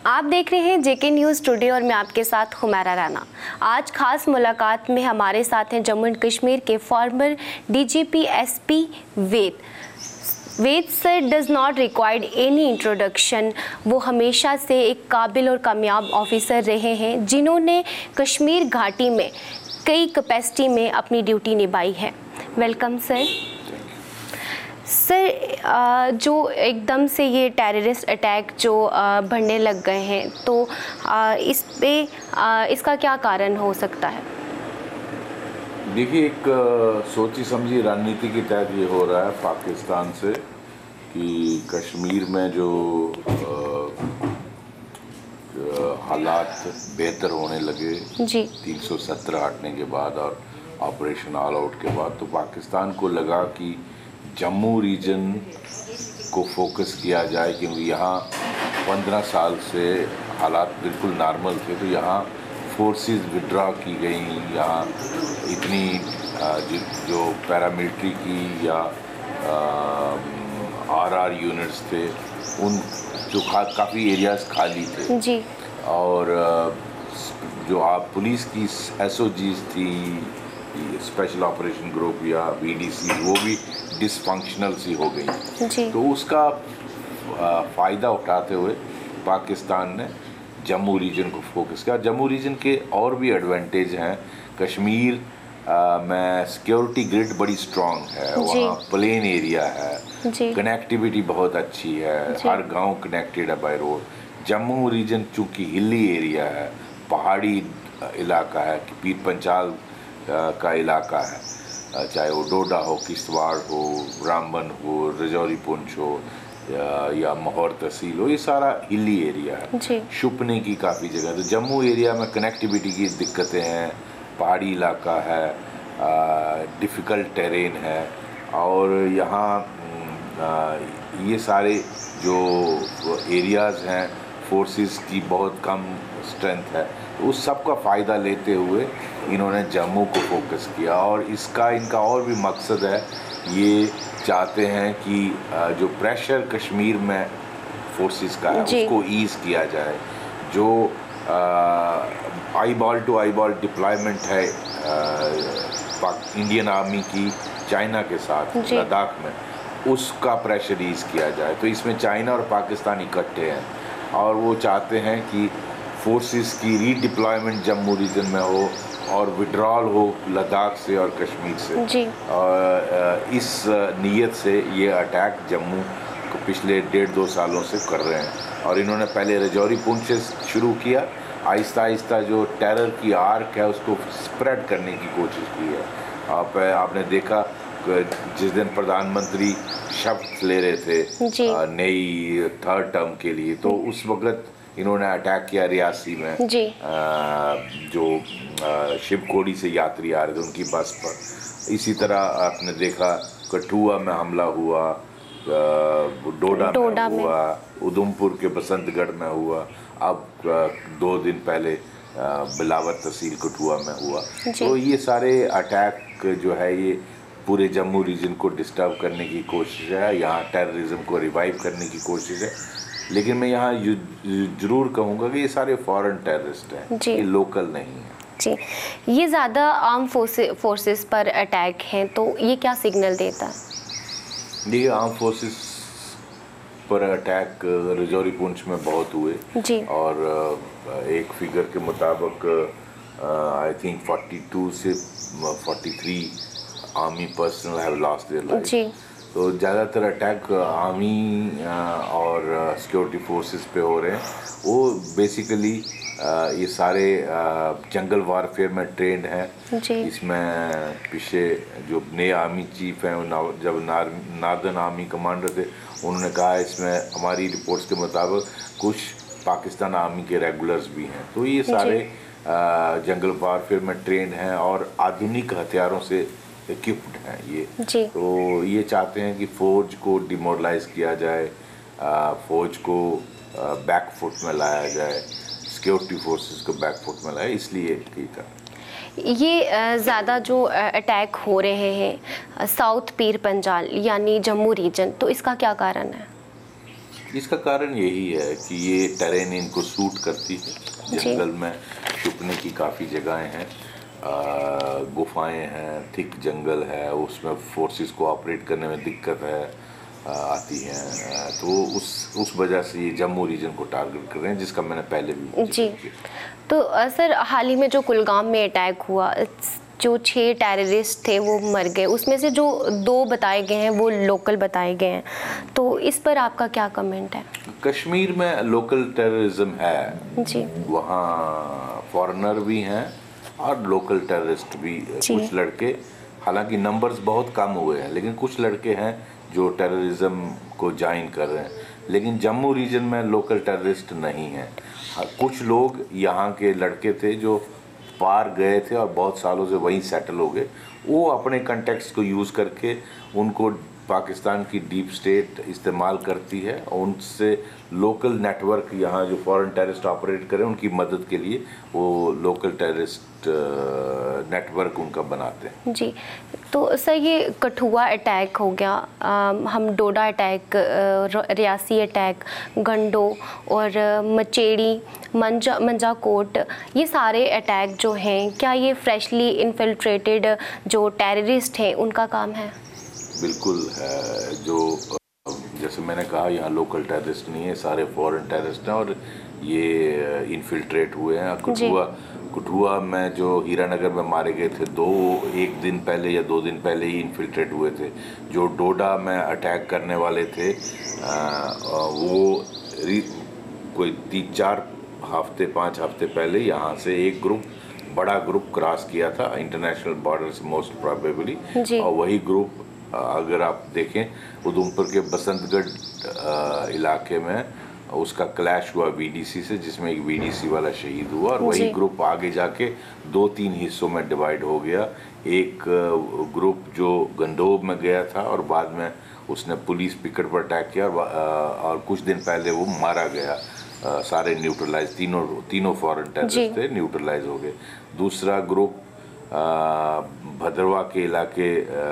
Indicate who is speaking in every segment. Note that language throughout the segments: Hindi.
Speaker 1: आप देख रहे हैं जेके न्यूज़ टुडे और मैं आपके साथ हुमैरा राना। आज खास मुलाकात में हमारे साथ हैं जम्मू एंड कश्मीर के former DGP SP Ved sir does not required any introduction. वो हमेशा से एक काबिल और कामयाब ऑफिसर रहे हैं जिन्होंने कश्मीर घाटी में कई कैपेसिटी में अपनी ड्यूटी निभाई है। Welcome sir. सर, जो एकदम से ये टेररिस्ट अटैक जो बढ़ने लग गए हैं तो इस पे इसका क्या कारण हो सकता है?
Speaker 2: देखिए, एक सोची समझी रणनीति के तहत ये हो रहा है पाकिस्तान से कि कश्मीर में जो हालात बेहतर होने लगे
Speaker 1: जी
Speaker 2: 317 हटने के बाद और ऑपरेशन ऑल आउट के बाद, तो पाकिस्तान को लगा कि जम्मू रीजन को फोकस किया जाए, क्योंकि यहाँ 15 साल से हालात बिल्कुल नॉर्मल थे। तो यहाँ फोर्सेस विड्रॉ की गई, यहाँ इतनी जो पैरामिलिट्री की या आरआर यूनिट्स थे, उन जो काफ़ी एरियाज खाली थे
Speaker 1: जी।
Speaker 2: और जो आप पुलिस की एसओजीज थी, स्पेशल ऑपरेशन ग्रुप या बीडीसी, वो भी डिसफंक्शनल सी हो गई
Speaker 1: जी।
Speaker 2: तो उसका फ़ायदा उठाते हुए पाकिस्तान ने जम्मू रीजन को फोकस किया। जम्मू रीजन के और भी एडवांटेज हैं। कश्मीर में सिक्योरिटी ग्रिड बड़ी स्ट्रांग है, वहाँ प्लेन एरिया है, कनेक्टिविटी बहुत अच्छी है, हर गांव कनेक्टेड है बाय रोड। जम्मू रीजन चूँकि हिली एरिया है, पहाड़ी इलाका है, पीर पंचाल का इलाका है, चाहे वो डोडा हो, किश्तवाड़ हो, रामबन हो, रजौरी पुंछ हो या माहौर तहसील हो, ये सारा हिली एरिया है। छुपने की काफ़ी जगह। तो जम्मू एरिया में कनेक्टिविटी की दिक्कतें हैं, पहाड़ी इलाका है, डिफ़िकल्ट टेरेन है और यहाँ ये सारे जो एरियाज़ हैं फोर्सेस की बहुत कम स्ट्रेंथ है। तो उस सब का फ़ायदा लेते हुए इन्होंने जम्मू को फोकस किया और इसका इनका और भी मकसद है, ये चाहते हैं कि जो प्रेशर कश्मीर में फोर्सेस का है उसको ईज़ किया जाए। जो eye ball to eye ball deployment है इंडियन आर्मी की चाइना के साथ लद्दाख में, उसका प्रेशर ईज़ किया जाए। तो इसमें चाइना और पाकिस्तान इकट्ठे हैं और वो चाहते हैं कि फोर्सेस की रीडिप्लॉयमेंट जम्मू रीजन में हो और विड्रॉल हो लद्दाख से और कश्मीर से
Speaker 1: जी।
Speaker 2: और इस नीयत से ये अटैक जम्मू को पिछले 1.5-2 सालों से कर रहे हैं। और इन्होंने पहले रजौरी पुंछ से शुरू किया, आहिस्ता आहिस्ता जो टेरर की आर्क है उसको स्प्रेड करने की कोशिश की है। आपने देखा जिस दिन प्रधानमंत्री शपथ ले रहे थे नई 3rd टर्म के लिए, तो उस वक्त इन्होंने अटैक किया रियासी में जो शिवखोड़ी से यात्री आ रहे थे उनकी बस पर। इसी तरह आपने देखा कठुआ में हमला हुआ, डोडा में हुआ, उधमपुर के बसंतगढ़ में हुआ, अब 2 दिन पहले बिलावर तहसील कठुआ में हुआ। तो ये सारे अटैक जो है ये पूरे जम्मू रीजन को डिस्टर्ब करने की कोशिश है, यहाँ टेररिज्म को रिवाइव करने की कोशिश है। लेकिन मैं यहाँ ज़रूर कहूँगा कि ये सारे फॉरेन टेररिस्ट हैं, ये लोकल नहीं है
Speaker 1: जी। ये ज़्यादा आर्म फोर्सेस पर अटैक हैं, तो ये क्या सिग्नल देता है?
Speaker 2: ये आर्म फोर्सेस पर अटैक रजौरी पुंछ में बहुत हुए
Speaker 1: जी। और
Speaker 2: एक फिगर के मुताबिक आई थिंक 42 से 43 army personnel have lost their life. तो ज़्यादातर अटैक आर्मी और सिक्योरिटी फोर्सेस पे हो रहे हैं। वो बेसिकली ये सारे जंगल वारफेयर में ट्रेंड हैं। इसमें पीछे जो नए आर्मी चीफ हैं, जब नॉर्दर्न आर्मी कमांडर थे, उन्होंने कहा इसमें हमारी रिपोर्ट्स के मुताबिक कुछ पाकिस्तान आर्मी के रेगुलर्स भी हैं। तो ये सारे जंगल वारफेयर में ट्रेंड हैं और आधुनिक हथियारों से इक्विप्ड हैं ये। तो ये चाहते हैं कि फौज को डिमोरलाइज किया जाए, फौज को बैकफुट में लाया जाए, सिक्योरिटी फोर्सेस को बैकफुट में लाया, इसलिए किया।
Speaker 1: ये ज़्यादा जो अटैक हो रहे हैं साउथ पीर पंजाल यानी जम्मू रीजन, तो इसका क्या कारण है?
Speaker 2: इसका कारण यही है कि ये टेरेन इनको सूट करती है। जंगल में छुपने की काफ़ी जगहें हैं, गुफाएं हैं, थिक जंगल है, उसमें फोर्सेस को ऑपरेट करने में दिक्कत है आती हैं, तो उस वजह से ये जम्मू रीजन को टारगेट कर रहे हैं, जिसका मैंने पहले भी
Speaker 1: जी। तो सर हाल ही में जो कुलगाम में अटैक हुआ, जो 6 टेररिस्ट थे वो मर गए, उसमें से जो 2 बताए गए हैं वो लोकल बताए गए हैं, तो इस पर आपका क्या कमेंट है?
Speaker 2: कश्मीर में लोकल टेररिज्म है
Speaker 1: जी,
Speaker 2: वहाँ फॉरेनर भी हैं और लोकल टेररिस्ट भी। कुछ लड़के, हालांकि नंबर्स बहुत कम हुए हैं, लेकिन कुछ लड़के हैं जो टेररिज्म को ज्वाइन कर रहे हैं, लेकिन जम्मू रीजन में लोकल टेररिस्ट नहीं हैं। कुछ लोग यहाँ के लड़के थे जो पार गए थे और बहुत सालों से वहीं सेटल हो गए, वो अपने कंटेक्स्ट को यूज़ करके उनको पाकिस्तान की डीप स्टेट इस्तेमाल करती है और उनसे लोकल नेटवर्क, यहाँ जो फॉरेन टेररिस्ट ऑपरेट करें उनकी मदद के लिए वो लोकल टेररिस्ट नेटवर्क उनका बनाते हैं।
Speaker 1: जी। तो सर ये कठुआ अटैक हो गया, हम डोडा अटैक, रियासी अटैक, गंडो और मचेड़ी, मंजाकोट, ये सारे अटैक जो हैं, क्या ये फ्रेशली इन्फिल्ट्रेटेड जो टेररिस्ट हैं उनका काम है?
Speaker 2: बिल्कुल है। जो जैसे मैंने कहा, यहाँ लोकल टेररिस्ट नहीं है, सारे फॉरेन टेररिस्ट हैं और ये इन्फिल्ट्रेट हुए हैं। कठुआ में जो हीरानगर में मारे गए थे 2, 1 दिन पहले या 2 दिन पहले ही इन्फिल्ट्रेट हुए थे। जो डोडा में अटैक करने वाले थे वो कोई 3-4 हफ्ते 5 हफ्ते पहले यहाँ से एक बड़ा ग्रुप क्रॉस किया था इंटरनेशनल बॉर्डर से मोस्ट प्रोबेबली, और वही ग्रुप अगर आप देखें उधमपुर के बसंतगढ़ इलाके में उसका क्लैश हुआ वीडीसी से, जिसमें एक वीडीसी वाला शहीद हुआ, और वही ग्रुप आगे जाके 2-3 हिस्सों में डिवाइड हो गया। एक ग्रुप जो गंदोब में गया था और बाद में उसने पुलिस पिकेट पर अटैक किया और कुछ दिन पहले वो मारा गया। सारे न्यूट्रलाइज, तीनों फॉरेन टेररिस्ट थे, न्यूट्रलाइज हो गए। दूसरा ग्रुप भद्रवा के इलाके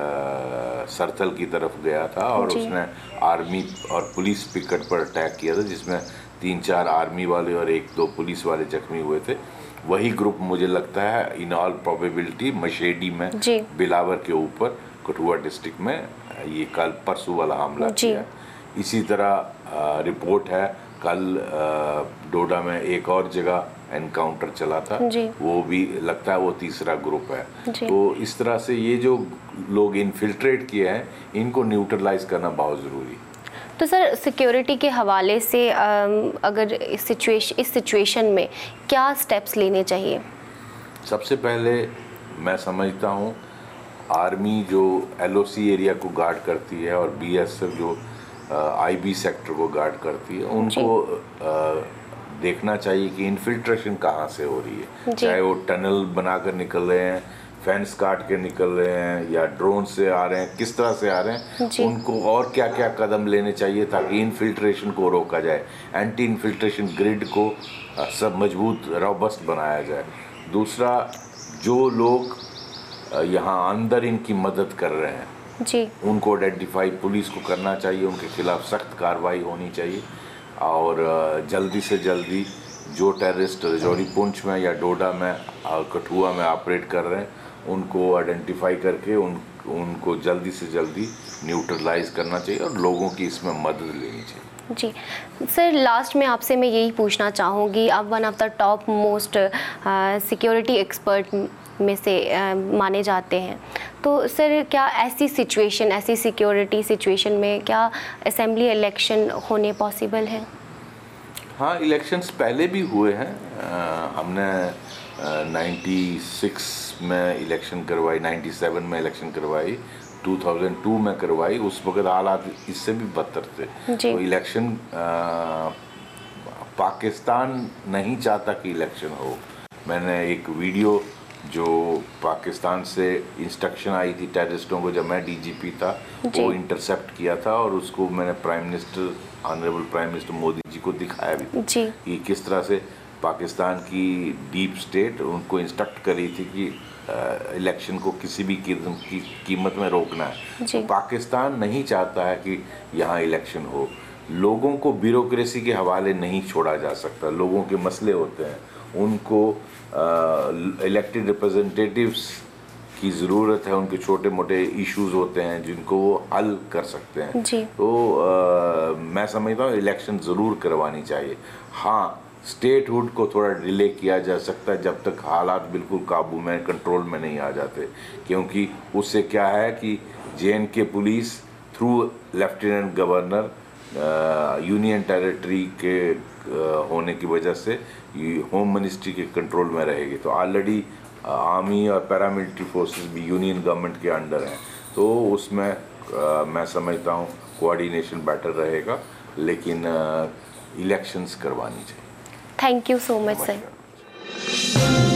Speaker 2: सरथल की तरफ गया था और उसने आर्मी और पुलिस पिकेट पर अटैक किया था, जिसमें 3-4 आर्मी वाले और 1-2 पुलिस वाले जख्मी हुए थे। वही ग्रुप मुझे लगता है इन ऑल प्रोबेबिलिटी मशेडी में बिलावर के ऊपर कठुआ डिस्ट्रिक्ट में ये कल परसों वाला हमला किया। इसी तरह रिपोर्ट है कल डोडा में एक और जगह एनकाउंटर चला था, वो भी लगता है वो तीसरा ग्रुप है। तो इस तरह से ये जो लोग इन्फिल्ट्रेट किए हैं इनको न्यूट्रलाइज करना बहुत ज़रूरी है।
Speaker 1: तो सर सिक्योरिटी के हवाले से अगर इस सिचुएशन में क्या स्टेप्स लेने चाहिए?
Speaker 2: सबसे पहले मैं समझता हूँ आर्मी जो LOC एरिया को गार्ड करती है और BSF जो IB सेक्टर को गार्ड करती है, उनको देखना चाहिए कि इन्फिल्ट्रेशन कहाँ से हो रही है। चाहे वो टनल बनाकर निकल रहे हैं, फेंस काट के निकल रहे हैं, या ड्रोन से आ रहे हैं, किस तरह से आ रहे हैं, उनको और क्या क्या कदम लेने चाहिए ताकि इन्फिल्ट्रेशन को रोका जाए, एंटी इन्फिल्ट्रेशन ग्रिड को सब मजबूत रॉबस्ट बनाया जाए। दूसरा, जो लोग यहाँ अंदर इनकी मदद कर रहे हैं उनको आइडेंटिफाई पुलिस को करना चाहिए, उनके खिलाफ सख्त कार्रवाई होनी चाहिए, और जल्दी से जल्दी जो टेररिस्ट रजौरी पुंछ में या डोडा में कठुआ में ऑपरेट कर रहे हैं उनको आइडेंटिफाई करके उनको जल्दी से जल्दी न्यूट्रलाइज करना चाहिए और लोगों की इसमें मदद लेनी चाहिए।
Speaker 1: जी सर, लास्ट में आपसे मैं यही पूछना चाहूँगी, आप one of the top most security expert में से माने जाते हैं, तो सर क्या ऐसी सिक्योरिटी सिचुएशन में क्या असेंबली इलेक्शन होने पॉसिबल है?
Speaker 2: हाँ, इलेक्शंस पहले भी हुए हैं। हमने 96 में इलेक्शन करवाई, 97 में इलेक्शन करवाई, 2002 में करवाई। उस वक्त हालात इससे भी बदतर थे। तो इलेक्शन पाकिस्तान नहीं चाहता कि इलेक्शन हो। मैंने एक वीडियो जो पाकिस्तान से इंस्ट्रक्शन आई थी टेररिस्टों को, जब मैं DGP था, वो इंटरसेप्ट किया था और उसको मैंने honourable prime minister Modi ji को दिखाया भी कि किस तरह से पाकिस्तान की डीप स्टेट उनको इंस्ट्रक्ट कर रही थी कि इलेक्शन को किसी भी कीमत में रोकना है। तो पाकिस्तान नहीं चाहता है कि यहाँ इलेक्शन हो। लोगों को ब्यूरोक्रेसी के हवाले नहीं छोड़ा जा सकता। लोगों के मसले होते हैं, उनको इलेक्टेड रिप्रेजेंटेटिव्स की ज़रूरत है, उनके छोटे मोटे इश्यूज होते हैं जिनको वो हल कर सकते हैं
Speaker 1: जी।
Speaker 2: तो मैं समझता हूँ इलेक्शन ज़रूर करवानी चाहिए। हाँ, स्टेटहुड को थोड़ा डिले किया जा सकता है जब तक हालात बिल्कुल काबू में, कंट्रोल में नहीं आ जाते, क्योंकि उससे क्या है कि JNK police through lieutenant governor union territory के होने की वजह से होम मिनिस्ट्री के कंट्रोल में रहेगी। तो ऑलरेडी आर्मी और पैरामिलिट्री फोर्सेस भी यूनियन गवर्नमेंट के अंडर हैं, तो उसमें मैं समझता हूँ कोऑर्डिनेशन बेटर रहेगा, लेकिन इलेक्शंस करवानी चाहिए।
Speaker 1: Thank you so much sir.